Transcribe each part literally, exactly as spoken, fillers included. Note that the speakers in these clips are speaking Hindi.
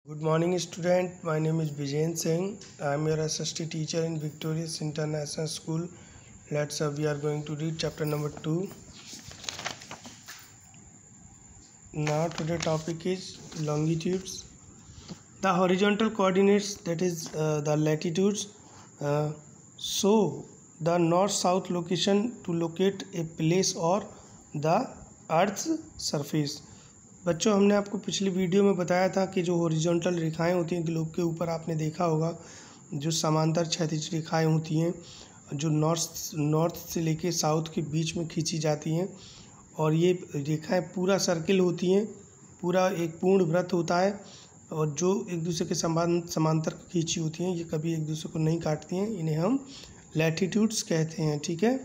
Good morning, student. My name is Vijayan Singh. I am your S S T teacher in Victorious International School. Let's uh, we are going to read chapter number two. Now today topic is longitudes. The horizontal coordinates, that is uh, the latitudes, uh, show the north-south location to locate a place or the Earth's surface. बच्चों, हमने आपको पिछली वीडियो में बताया था कि जो हॉरिजॉन्टल रेखाएं होती हैं ग्लोब के ऊपर, आपने देखा होगा जो समांतर क्षैतिज रेखाएं होती हैं जो नॉर्थ नॉर्थ से लेके साउथ के बीच में खींची जाती हैं, और ये रेखाएं पूरा सर्किल होती हैं, पूरा एक पूर्ण वृत्त होता है, और जो एक दूसरे के समान समांतर खींची होती हैं, ये कभी एक दूसरे को नहीं काटती हैं, इन्हें हम लैटिट्यूड्स कहते हैं। ठीक है।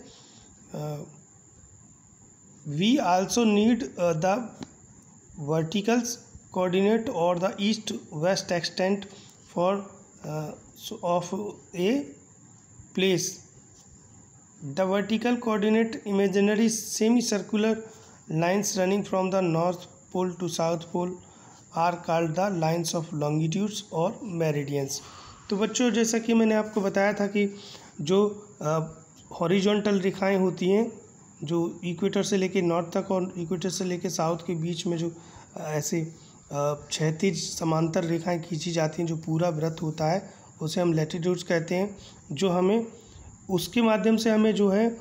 We also need the vertical coordinate or the east west extent for uh, of a place. The vertical coordinate imaginary semicircular lines running from the north pole to south pole are called the lines of longitudes or meridians. तो बच्चों, जैसा कि मैंने आपको बताया था कि जो हॉरिजॉन्टल uh, रेखाएं होती हैं जो इक्वेटर से लेके नॉर्थ तक और इक्वेटर से लेके साउथ के बीच में जो ऐसे क्षैतिज समांतर रेखाएं खींची जाती हैं, जो पूरा वृत्त होता है, उसे हम लैटिट्यूड्स कहते हैं। जो हमें उसके माध्यम से हमें जो है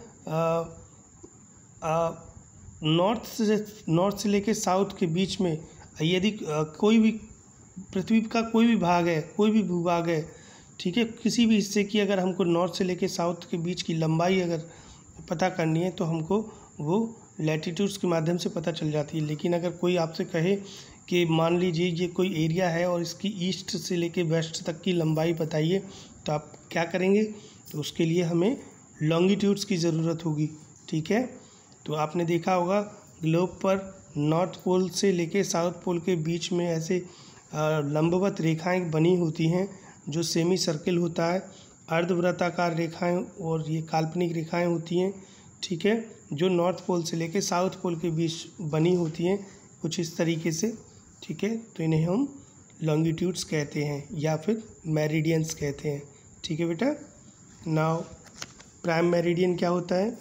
नॉर्थ से नॉर्थ से लेके साउथ के बीच में यदि आ, कोई भी पृथ्वी का कोई भी भाग है, कोई भी भूभाग है, ठीक है, किसी भी हिस्से की अगर हमको नॉर्थ से लेके साउथ के बीच की लंबाई अगर पता करनी है तो हमको वो लैटिट्यूड्स के माध्यम से पता चल जाती है। लेकिन अगर कोई आपसे कहे कि मान लीजिए ये कोई एरिया है और इसकी ईस्ट से लेके वेस्ट तक की लंबाई बताइए, तो आप क्या करेंगे? तो उसके लिए हमें लॉन्गिट्यूड्स की ज़रूरत होगी। ठीक है। तो आपने देखा होगा ग्लोब पर नॉर्थ पोल से लेके साउथ पोल के बीच में ऐसे लंबवत रेखाएं बनी होती हैं जो सेमी सर्किल होता है, अर्धवृत्ताकार रेखाएं और ये काल्पनिक रेखाएं होती हैं। ठीक है, जो नॉर्थ पोल से लेके साउथ पोल के बीच बनी होती हैं कुछ इस तरीके से। ठीक है, तो इन्हें हम लॉन्गिट्यूड्स कहते हैं या फिर मेरिडियंस कहते हैं। ठीक है बेटा। नाउ प्राइम मेरिडियन क्या होता है?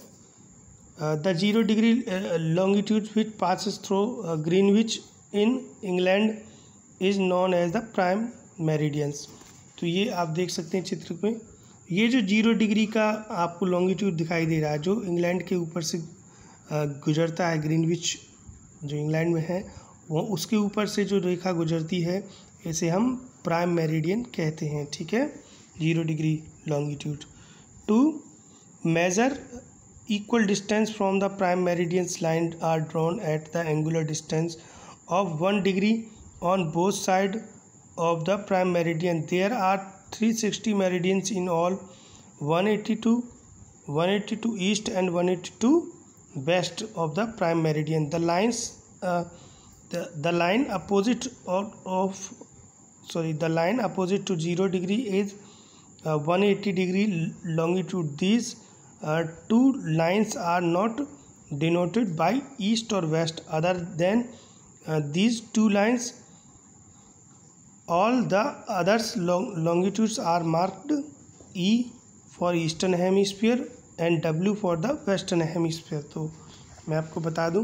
The zero degree longitude which passes through Greenwich in England is known as the prime meridians. तो ये आप देख सकते हैं चित्र में, ये जो जीरो डिग्री का आपको लॉन्गिट्यूड दिखाई दे रहा है जो इंग्लैंड के ऊपर से गुजरता है, ग्रीनविच जो इंग्लैंड में है, वो उसके ऊपर से जो रेखा गुजरती है इसे हम प्राइम मेरिडियन कहते हैं। ठीक है, zero degree longitude. To measure equal distance from the prime meridians line are drawn at the angular distance of one degree on both side of the prime meridian. There are three hundred sixty meridians in all, one eighty-two, one eighty-two east and one eighty-two west of the prime meridian. The lines uh, the, the line opposite of, of sorry the line opposite to zero degree is uh, one hundred eighty degree longitude. These uh, two lines are not denoted by east or west. Other than uh, these two lines, all the others long, longitudes are marked E for eastern hemisphere and W for the western hemisphere. तो मैं आपको बता दूं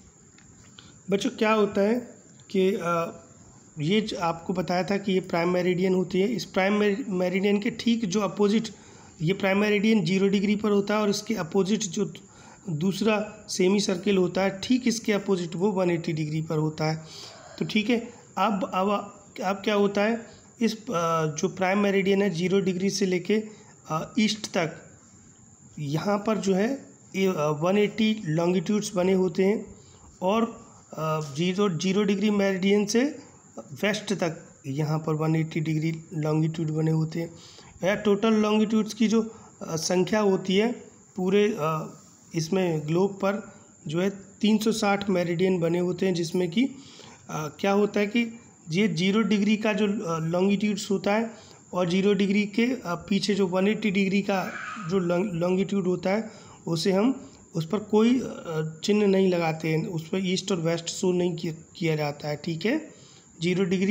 बच्चों क्या होता है कि आ, ये आपको बताया था कि ये प्राइम मेरिडियन होती है। इस प्राइम मेरिडियन के ठीक जो अपोजिट, ये प्राइम मेरिडियन जीरो डिग्री पर होता है और इसके अपोजिट जो दूसरा सेमी सर्किल होता है ठीक इसके अपोजिट वो वन एटी डिग्री पर होता है। तो ठीक है, अब अब अब क्या होता है, इस जो प्राइम मेरिडियन है जीरो डिग्री से लेके ईस्ट तक, यहाँ पर जो है ये वन एटी लॉन्गिट्यूड्स बने होते हैं, और जीरो जीरो डिग्री मेरिडियन से वेस्ट तक यहाँ पर वन एटी डिग्री लॉन्गिट्यूड बने होते हैं। यह टोटल लॉन्गिट्यूड्स की जो संख्या होती है पूरे इसमें ग्लोब पर जो है तीन सौ साठ मेरिडियन बने होते हैं, जिसमें कि क्या होता है कि ये जीरो डिग्री का जो लॉन्गिट्यूड्स होता है और जीरो डिग्री के पीछे जो वन एटी डिग्री का जो लॉन्गिट्यूड होता है उसे हम उस पर कोई चिन्ह नहीं लगाते हैं, उस पर ईस्ट और वेस्ट शो नहीं किया जाता है। ठीक है, जीरो डिग्री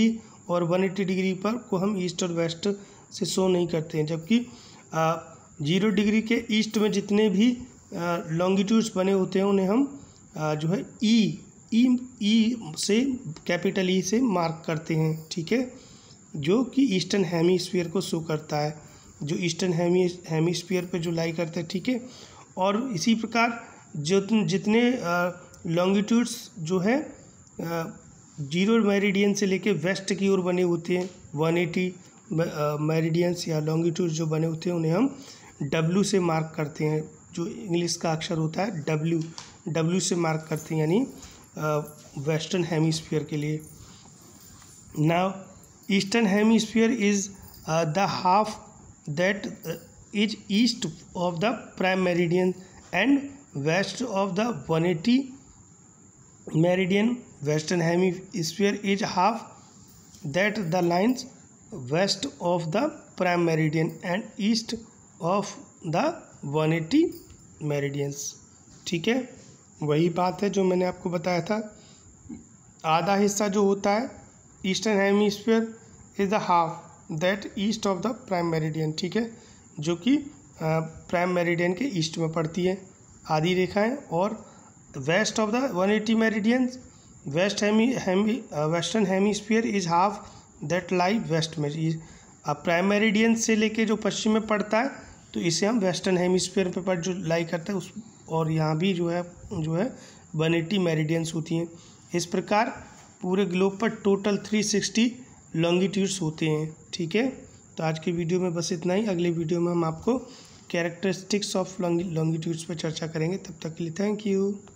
और वन एटी डिग्री पर को हम ईस्ट और वेस्ट से शो नहीं करते हैं। जबकि जीरो डिग्री के ईस्ट में जितने भी लॉन्गिट्यूड्स बने होते हैं उन्हें हम आ, जो है ई ई ई से कैपिटल ई से मार्क करते हैं, ठीक है, जो कि ईस्टर्न हेमीस्फीयर को शो करता है, जो ईस्टर्न हेमी हेमीस्फीयर पे जो लाई करते हैं, ठीक है। और इसी प्रकार जो जितने लॉन्गिट्यूड्स जो है जीरो मेरिडियन से लेके वेस्ट की ओर बने होते हैं, वन एटी मेरिडियंस या लॉन्गिट्यूड जो बने होते हैं उन्हें हम डब्ल्यू से मार्क करते हैं, जो इंग्लिश का अक्षर होता है डब्ल्यू, डब्ल्यू से मार्क करते हैं, यानी वेस्टर्न हेमीस्फीयर के लिए। Now eastern hemisphere is the half that is east of the prime meridian and west of the one eighty meridian. Western hemisphere is half that the lines west of the prime meridian and east of the one eighty meridians, ठीक है। वही बात है जो मैंने आपको बताया था, आधा हिस्सा जो होता है eastern hemisphere is the half that east of the prime meridian, ठीक है, जो कि प्राइम मेरिडियन के ईस्ट में पड़ती है आधी रेखाएं। और west of the one eighty meridians west hemi hemi western hemisphere is half that lie west में। प्राइम मेरिडियन से लेके जो पश्चिम में पड़ता है तो इसे हम वेस्टर्न हेमीस्फीयर पे पर जो लाई करता है उस, और यहाँ भी जो है जो है वन एटी मेरिडियंस होती हैं। इस प्रकार पूरे ग्लोब पर टोटल थ्री सिक्सटी लॉन्गिट्यूड्स होते हैं, ठीक है। तो आज की वीडियो में बस इतना ही। अगले वीडियो में हम आपको कैरेक्टरिस्टिक्स ऑफ लॉन्गिट्यूड्स पर चर्चा करेंगे। तब तक के लिए थैंक यू।